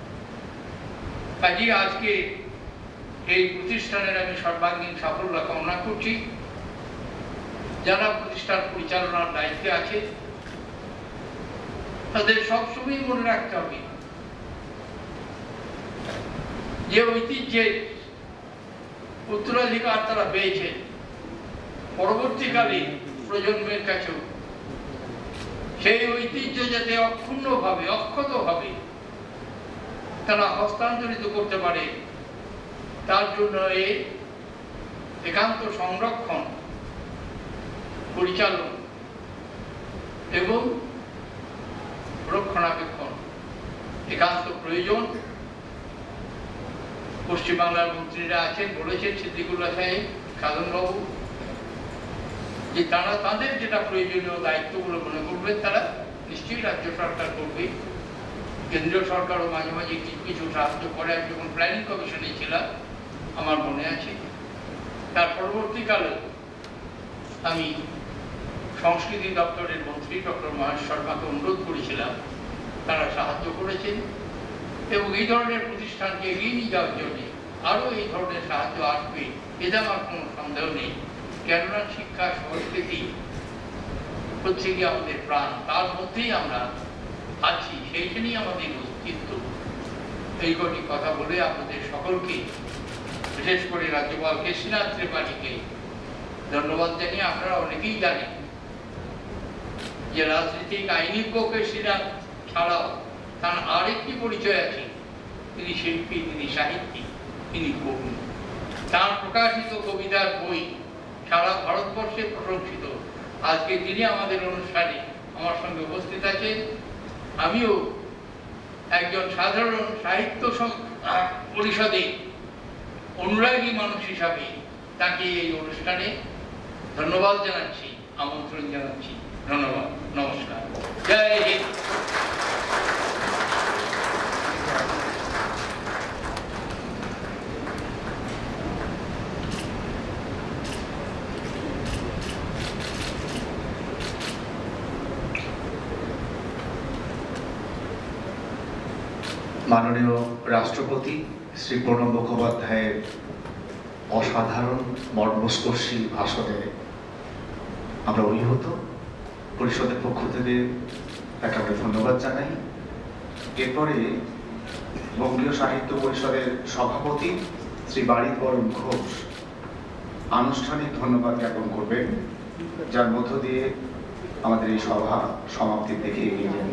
কাজে আজকে এই প্রতিষ্ঠানের আমি সর্বাঙ্গীন সাফল্য কামনা করছি। যারা প্রতিষ্ঠান পরিচালনার দায়িত্বে আছে তাদের সবসময় মনে রাখতে হবে যে ঐতিহ্যের উত্তরাধিকার তারা পেয়েছেন, পরবর্তীকালে প্রজন্মের কাছেও সেই ঐতিহ্য যাতে অক্ষুণ্ণভাবে, অক্ষতভাবে তারা হস্তান্তরিত করতে পারে, তার জন্য এই একান্ত সংরক্ষণ, পরিচালন এবং রক্ষণাবেক্ষণ একান্ত প্রয়োজন। পশ্চিমবাংলার মন্ত্রীরা আছেন, বলেছেন সিদ্দিকুল্লাহ সাহেব, সাধনবাবু, যে তারা তাদের যেটা প্রয়োজনীয় দায়িত্বগুলো মনে করবেন তারা নিশ্চয়ই রাজ্য সরকার করবে। কেন্দ্রীয় সরকারও মাঝে মাঝে কিছু কিছু সাহায্য করে। আমি যখন প্ল্যানিং কমিশনে ছিলাম আমার মনে আছে, তার পরবর্তীকালে আমি সংস্কৃতি দপ্তরের মন্ত্রী ডক্টর মহেশ শর্মাকে অনুরোধ করেছিলাম, তারা সাহায্য করেছেন এবং এই ধরনের প্রতিষ্ঠানকে এগিয়ে নিয়ে যাওয়ার জন্য আরও এই ধরনের সাহায্য আসবে এতে আমার কোনো সন্দেহ নেই। কেননা শিক্ষা, সংস্কৃতি হচ্ছে কি আমাদের প্রাণ, তার মধ্যেই আমরা আছি, সেইখানেই আমাদের অস্তিত্ব। এই কটি কথা বলে আপনাদের সকলকে, বিশেষ করে রাজ্যপাল কেশরীনাথ ত্রিপাঠীকে ধন্যবাদ জানিয়ে, আপনারা অনেকেই জানেন যে রাজনীতিক আইনজ্ঞ কেশরীনাথ ছাড়াও তার আরেকটি পরিচয় আছে, তিনি শিল্পী, তিনি সাহিত্যিক, তিনি কবি। তার প্রকাশিত কবিতার বই সারা ভারতবর্ষে প্রশংসিত। আজকে তিনি আমাদের অনুষ্ঠানে আমার সঙ্গে উপস্থিত আছেন। আমিও একজন সাধারণ সাহিত্য পরিষদে অনুরাগী মানুষ হিসাবে তাকে এই অনুষ্ঠানে ধন্যবাদ জানাচ্ছি, আমন্ত্রণ জানাচ্ছি। ধন্যবাদ, নমস্কার, জয় হিন্দ। মাননীয় রাষ্ট্রপতি শ্রী প্রণব মুখোপাধ্যায়ের অসাধারণ মর্মস্পর্শী ভাষণে আমরা অভিভূত। পরিষদের পক্ষ থেকে তাকে আমরা ধন্যবাদ জানাই। এরপরে বঙ্গীয় সাহিত্য পরিষদের সভাপতি শ্রী বারিক বরণ ঘোষ আনুষ্ঠানিক ধন্যবাদ জ্ঞাপন করবেন, যার মধ্য দিয়ে আমাদের এই সভা সমাপ্তির দিকে এগিয়ে যাবে।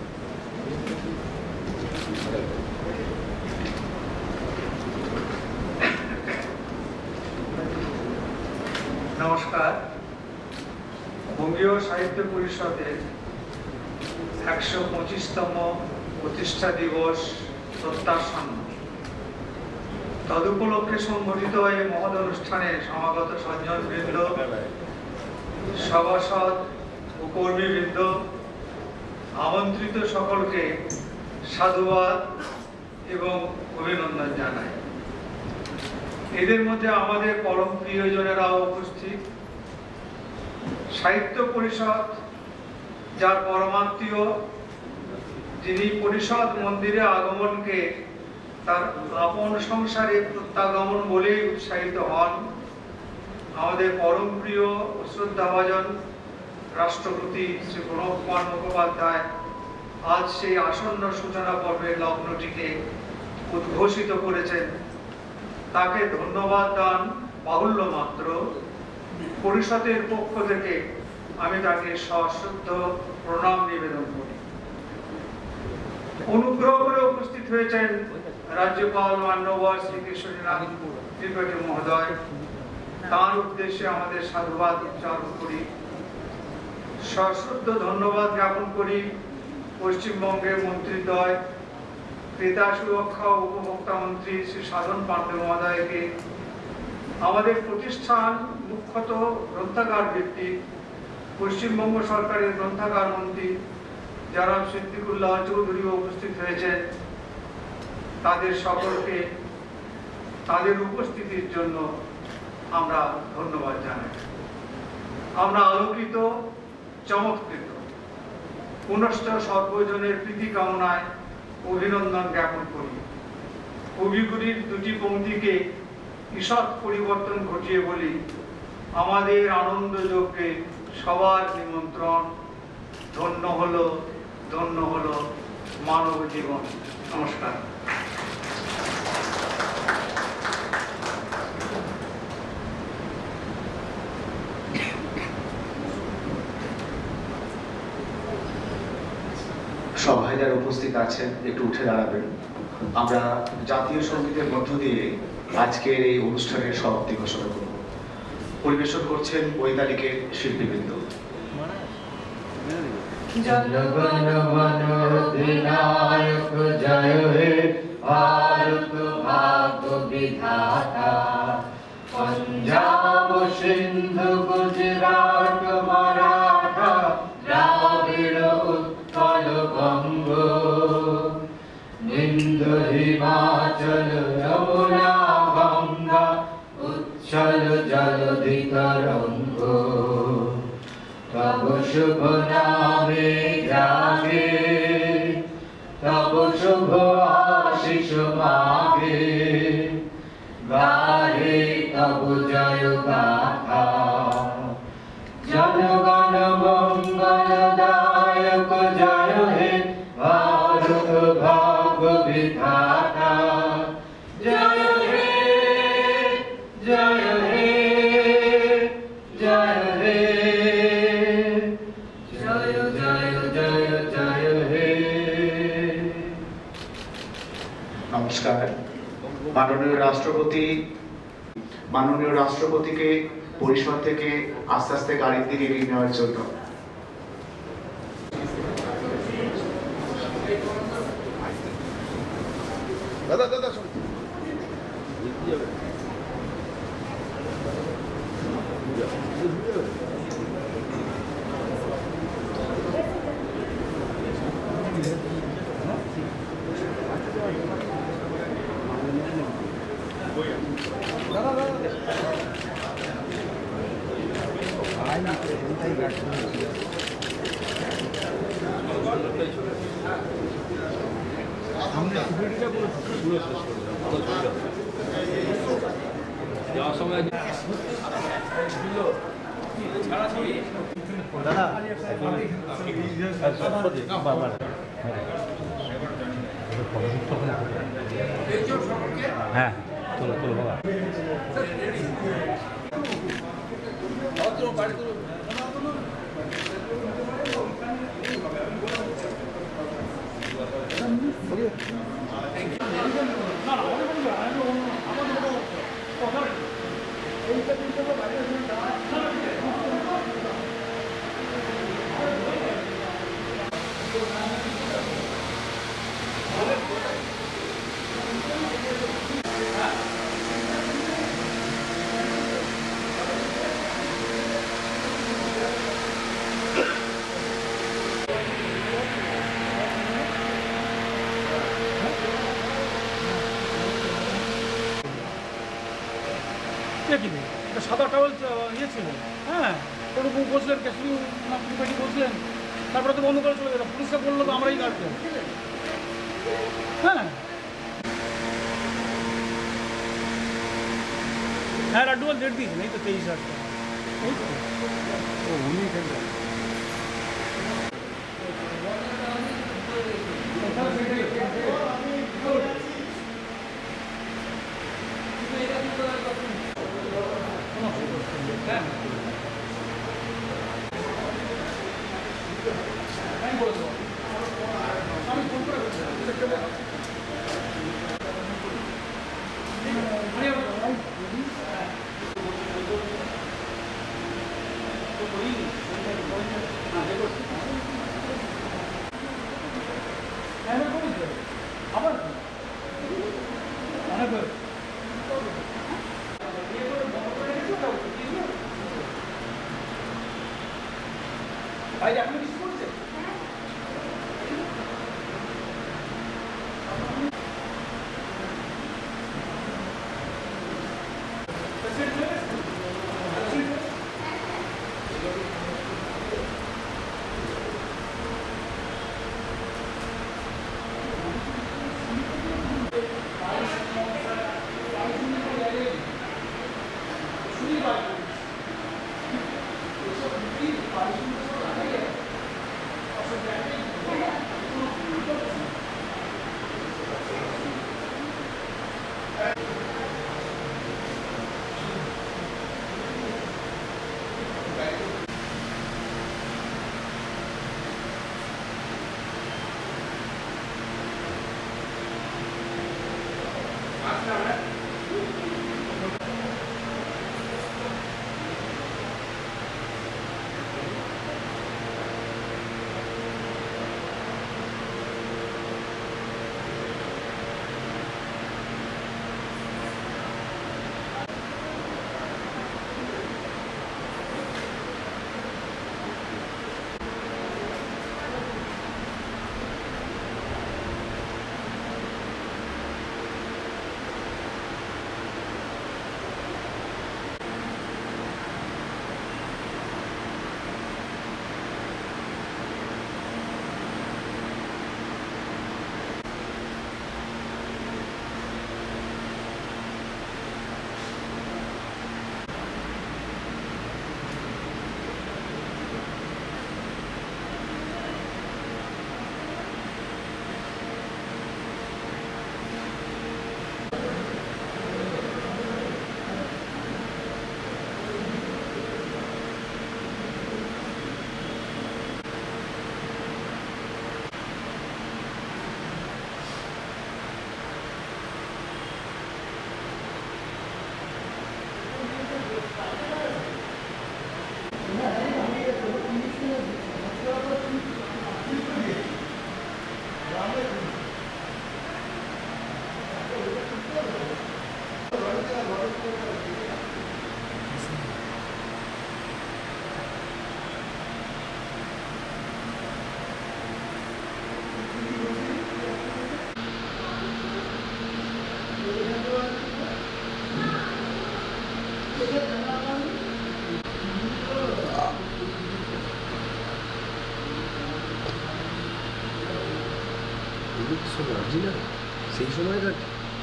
নমস্কার। বঙ্গীয় সাহিত্য পরিষদের একশো পঁচিশতম প্রতিষ্ঠা দিবস প্রত্যাসন্ন। তদুপলক্ষে সংগঠিত এই মহৎ অনুষ্ঠানে সমাগত সজ্জনবৃন্দ, সভাসদ ও কর্মীবৃন্দ, আমন্ত্রিত সকলকে সাধুবাদ এবং অভিনন্দন জানাই। এদের মধ্যে আমাদের পরম প্রিয়জনেরাও উপস্থিত। সাহিত্য পরিষদ যার পরমাত্মীয়, যিনি পরিষদ মন্দিরে আগমনকে তার আপন সংসারে প্রত্যাগমন বলেই উৎসাহিত হন, আমাদের পরম প্রিয় ও শ্রদ্ধাভাজন রাষ্ট্রপতি শ্রী প্রণব কুমার মুখোপাধ্যায় আজ সেই আসন্ন সূচনা পর্বের লগ্নটিকে উদ্ঘোষিত করেছেন, তাকে ধন্যবাদ দান বাহুল্য মাত্র। পরিষদের পক্ষ থেকে আমি তাকে সশ্রদ্ধ প্রণাম নিবেদন করি। অনুগ্রহ করে উপস্থিত হয়েছেন রাজ্যপাল মান্যবর শ্রী কেশরীনাথ ত্রিপাঠী মহোদয়। তার উদ্দেশ্যে আমাদের সাধুবাদ উচ্চারণ করি। সশ্রদ্ধ ধন্যবাদ জ্ঞাপন করি পশ্চিমবঙ্গের মন্ত্রীদ্বয়, ক্রেতা সুরক্ষা ও উপভোক্তা মন্ত্রী শ্রী সাধন পাণ্ডে মহোদয়কে, আমাদের প্রতিষ্ঠান মুখ্যত গ্রন্থাগার ভিত্তিক পশ্চিমবঙ্গ সরকারের গ্রন্থাগার মন্ত্রী যারা সিদ্দিকুল্লাহ চৌধুরীও উপস্থিত হয়েছেন, তাদের সকলকে তাদের উপস্থিতির জন্য আমরা ধন্যবাদ জানাই। আমরা আলোকিত, চমৎকৃত। পুনশ্চ সর্বজনের প্রীতি কামনায় অভিনন্দন জ্ঞাপন করি। কবিগুলির দুটি পংক্তিকে ঈষৎ পরিবর্তন ঘটিয়ে বলি, আমাদের আনন্দ যজ্ঞে সবার নিমন্ত্রণ। ধন্য হলো, ধন্য হলো মানব জীবন। নমস্কার। সভায় যারা উপস্থিত আছেন একটু উঠে দাঁড়াবেন। আমরা জাতীয় সঙ্গীতের মধ্য দিয়ে আজকের এই অনুষ্ঠানের সমাপ্তি ঘোষণা করব। পরিবেশন করছেন বৈতালিকের শিল্পীবৃন্দ। জনগণ মন অধিনায়ক জয় হে ভারত ভাগ্য বিধাতা, পঞ্জাব সিন্ধু গুজরাট মারাঠা দ্রাবিড় উৎকল বঙ্গ, বিন্দু হিমাচল যমুনা গঙ্গা উচ্ছল জলধি তরঙ্গ, তব শুভ নামে জাগে তব শুভ আশিস মাগে, গাহে তব জয় গাথা। জনগণ মঙ্গলদায়ক জয় হে ভারত ভাগ্য বিধাতা, জয় হে জয় হে জয় হে জয় জয় জয় জয় হে। নমস্কার। মাননীয় রাষ্ট্রপতি মাননীয় রাষ্ট্রপতিকে পরিষদ থেকে আস্তে আস্তে গাড়ির দিকে এগিয়ে নেওয়ার জন্য দাদা দাদা হ্যাঁ চলো চলো বাবা। সাদা টাওয়াল ইয়ে ছিল, হ্যাঁ কোনো বসলেন কেশরী ত্রিপাঠী বসলেন, তারপরে তো বন্ধ করে চলে গেল। পুলিশে বললো তো আমরাই কাটবো। হ্যাঁ হ্যাঁ রাড্ডুয়াল ডেট দিয়েছেন এই তো তেইশ আটটা। এই তো উনি সেই সময়টা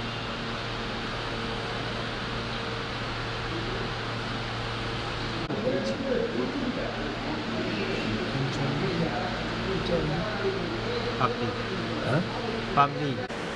পাবলি হ্যাঁ পাবলি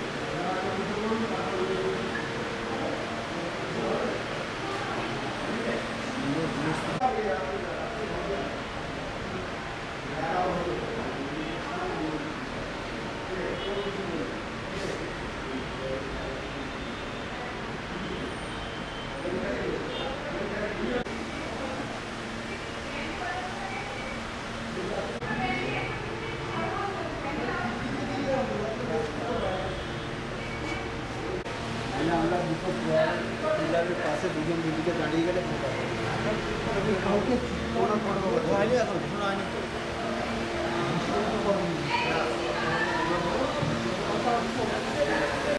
আমরা দুটো পিলারের পাশে দুজন দুদিকে দাঁড়িয়ে গেলে কাউকে হয়নি এখন হয়নি